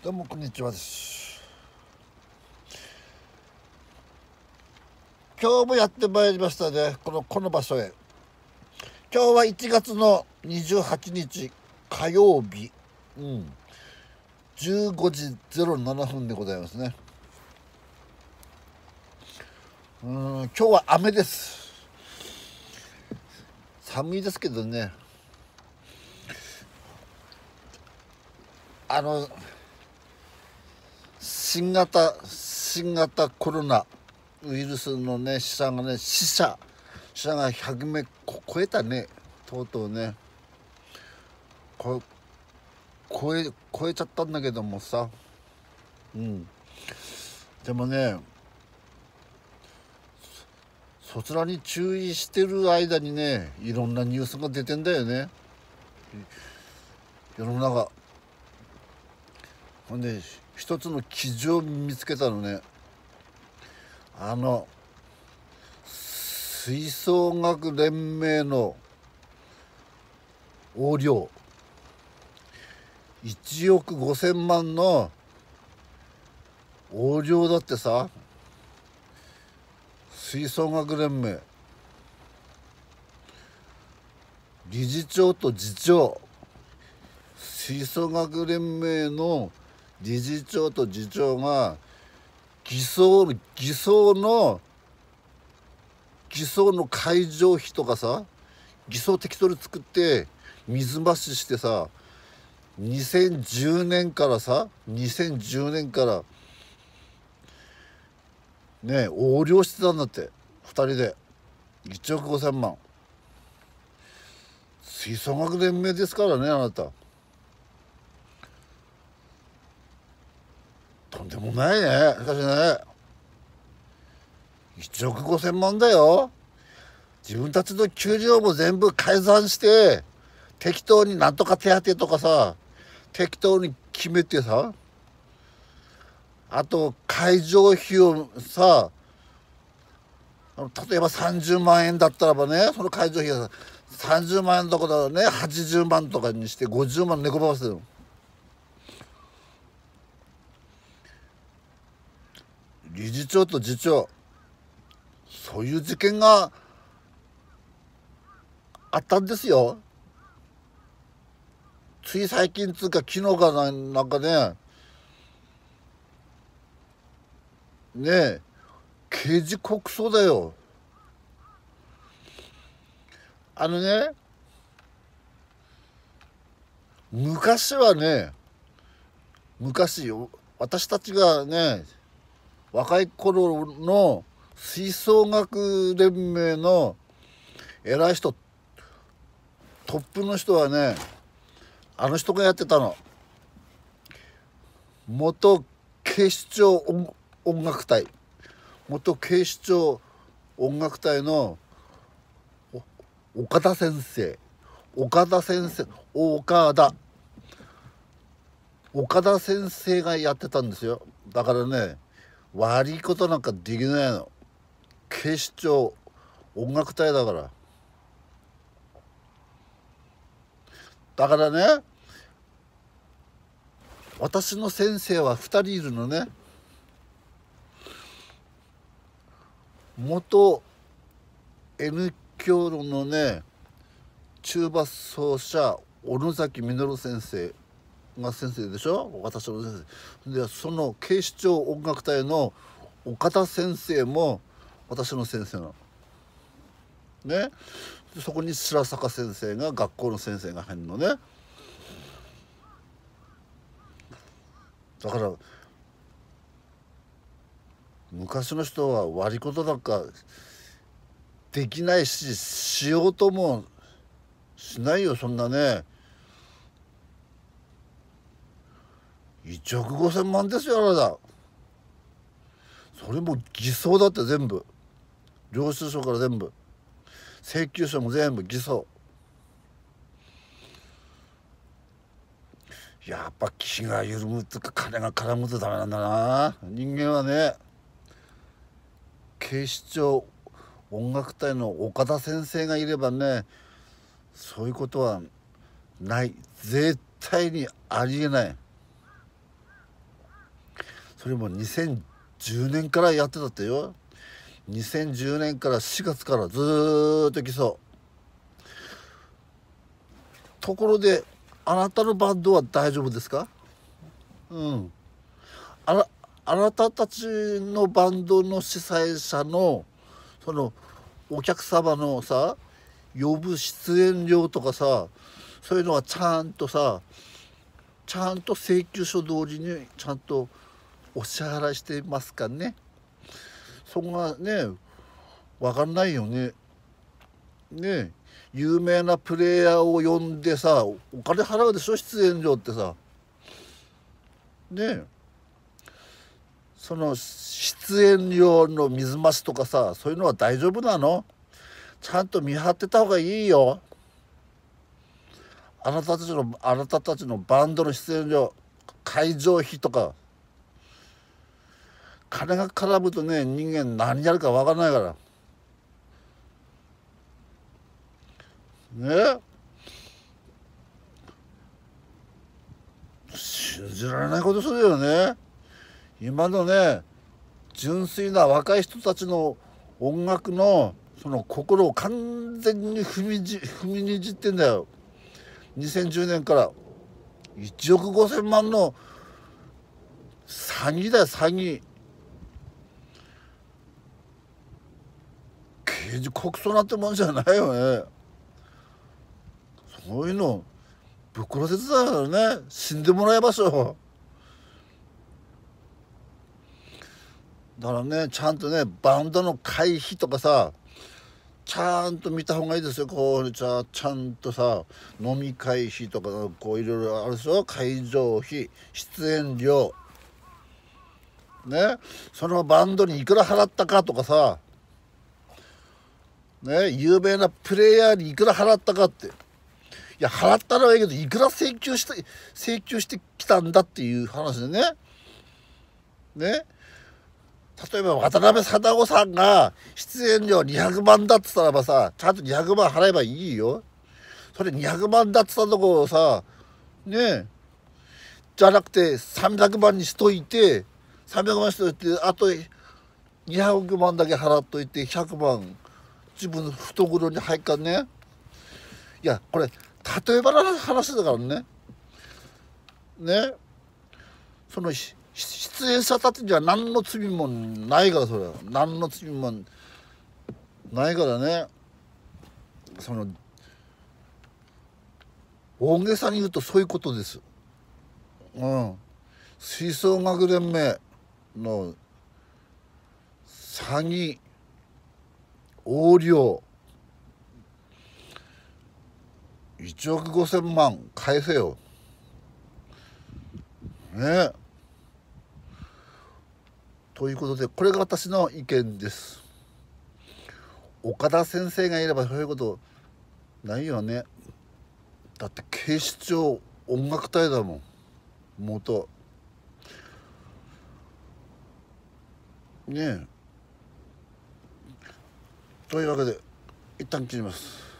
どうもこんにちはです。今日もやってまいりましたね、この場所へ。今日は1月の28日火曜日、15時07分でございますね。今日は雨です。寒いですけどね。新型コロナウイルスのね、死者が100名超えたね。とうとうね、超えちゃったんだけどもさ、でもね、そちらに注意してる間にね、いろんなニュースが出てんだよね、世の中。ほんで一つの記事を見つけたのね。吹奏楽連盟の横領1億5,000万の横領だってさ。吹奏楽連盟理事長と次長、吹奏楽連盟の理事長と次長が偽装の会場費とかさ、偽装適当に作って水増ししてさ、2010年からね、横領してたんだって。2人で1億5,000万。吹奏楽連盟ですからね、あなた。とんでもないね。しかしね、1億5,000万だよ。自分たちの給料も全部改ざんして適当になんとか手当とかさ、適当に決めてさ、あと会場費をさ、例えば30万円だったらばね、その会場費が30万円とかだね、80万とかにして50万猫ばせる。理事長と次長、そういう事件があったんですよ。つい最近つうか昨日かなんかね、刑事告訴だよ。昔はね、私たちがね、若い頃の吹奏楽連盟の偉い人、トップの人はね、あの人がやってたの。元警視庁音楽隊元警視庁音楽隊の岡田先生がやってたんですよ。だからね、悪いことなんかできないの。警視庁音楽隊だから。だからね、私の先生は2人いるのね。元 N 教のね、チューバ奏者小野崎実先生が先生でしょ、私の先生で。その警視庁音楽隊の岡田先生も私の先生なのね。そこに白坂先生が、学校の先生が入るのね。だから昔の人は悪いことなんかできないし、しようともしないよ、そんなね。1億5,000万ですよ、あなた。それも偽装だって、全部領収書から全部、請求書も全部偽装。やっぱ気が緩むっていうか、金が絡むとダメなんだな、人間はね。警視庁音楽隊の岡田先生がいればね、そういうことはない。絶対にありえない。 それも2010年からやってたってよ。2010年から4月からずーっと来そう。ところであなたのバンドは大丈夫ですか？うん。あなたたちのバンドの主催者のそのお客様のさ、呼ぶ出演料とかさ、そういうのはちゃんとさ、ちゃんと請求書通りにちゃんとお支払いしてますかね。そこがね分かんないよね。ね、有名なプレイヤーを呼んでさ、お金払うでしょ、出演料ってさ。ね、その出演料の水増しとかさ、そういうのは大丈夫なの？ちゃんと見張ってた方がいいよ。あなたたちのバンドの出演料、会場費とか、金が絡むとね、人間何やるか分からないからね。信じられないことするよね。今のね、純粋な若い人たちの音楽のその心を完全に踏みにじってんだよ。2010年から1億5,000万の詐欺だよ、詐欺。刑事告訴なんてもんじゃないよね。そういうのぶっ殺せてたよね。死んでもらいましょう。だからね、ちゃんとね、バンドの会費とかさ、ちゃんと見た方がいいですよ。こうちゃんとさ、飲み会費とかこういろいろあるでしょ。会場費、出演料ね、そのバンドにいくら払ったかとかさね、有名なプレイヤーにいくら払ったかって。いや、払ったのはいいけど、いくら請求してきたんだっていう話でね。ね、例えば渡辺貞夫さんが出演料200万だって言ったらばさ、ちゃんと200万払えばいいよ。それ200万だって言ったところをさ、ね、じゃなくて300万にしといて、300万しといて、あと200万だけ払っといて100万自分の懐に入っかんね。いや、これ例えばの話だからね。ね、その出演者たちには何の罪もないから、それは何の罪もないからね。その大げさに言うとそういうことです。うん。吹奏楽連盟の詐欺、横領、1億5,000万返せよ。ね。ということで、これが私の意見です。岡田先生がいればそういうことないよね。だって警視庁音楽隊だもん、元。ねえ。というわけで一旦切ります。